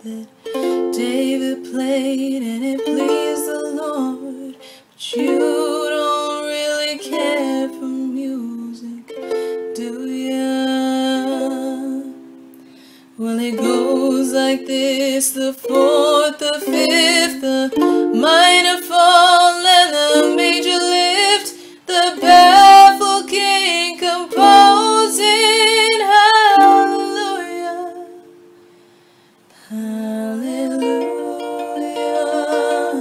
that David played and it pleased the Lord, but you don't really care for music, do ya? Well, it goes like this: the fourth, the fifth, the minor fall and the major lift, the baffled king composing hallelujah, hallelujah,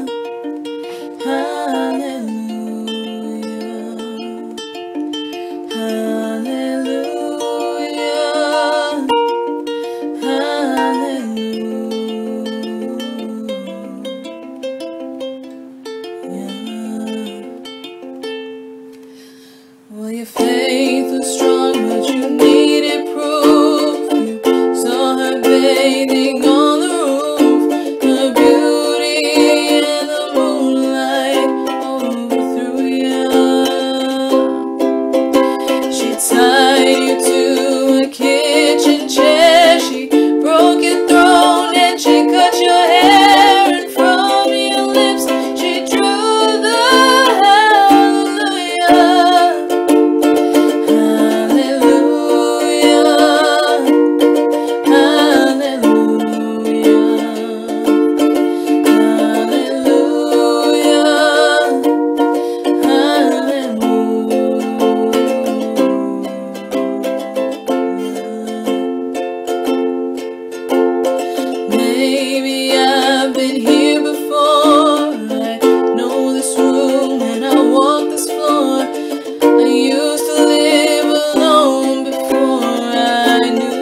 hallelujah, hallelujah. Well, your faith was strong, but you needed proof. You saw her bathing on the roof, her beauty and the moonlight overthrew you. She tied you to a kitchen chair, she broke your throne and she cut your hair, and from your lips she drew the hallelujah, hallelujah, hallelujah, maybe I've been here before. I know this room and I walk this floor. I used to live alone before I knew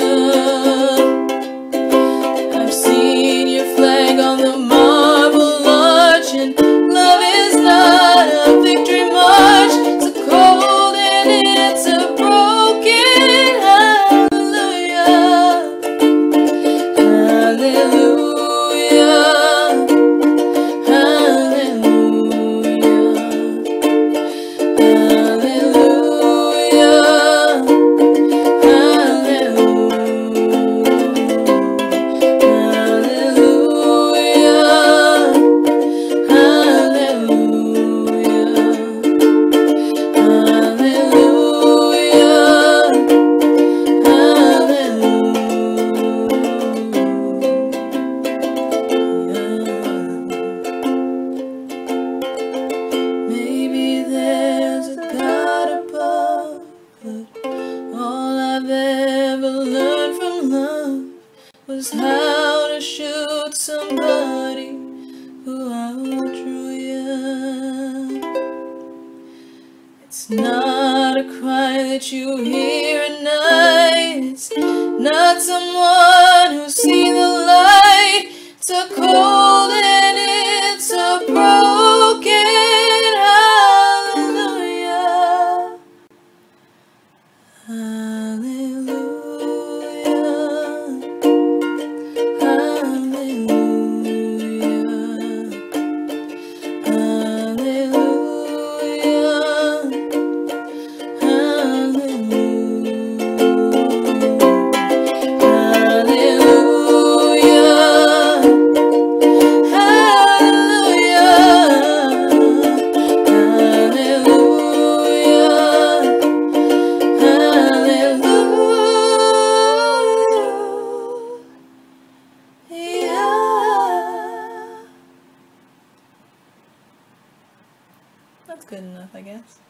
you. I've seen your flag on the marble arch, and love is not a victory march. It's a cold and it's a broken hallelujah, hallelujah, hallelujah, maybe there's a God above, but all I've ever learned from love was how to shoot somebody who outdrew you. It's not a cry that you hear at night, it's not someone who's seen the light. It's a cold and it's a broken hallelujah, hallelujah, hallelujah, hallelujah, That's good enough, I guess.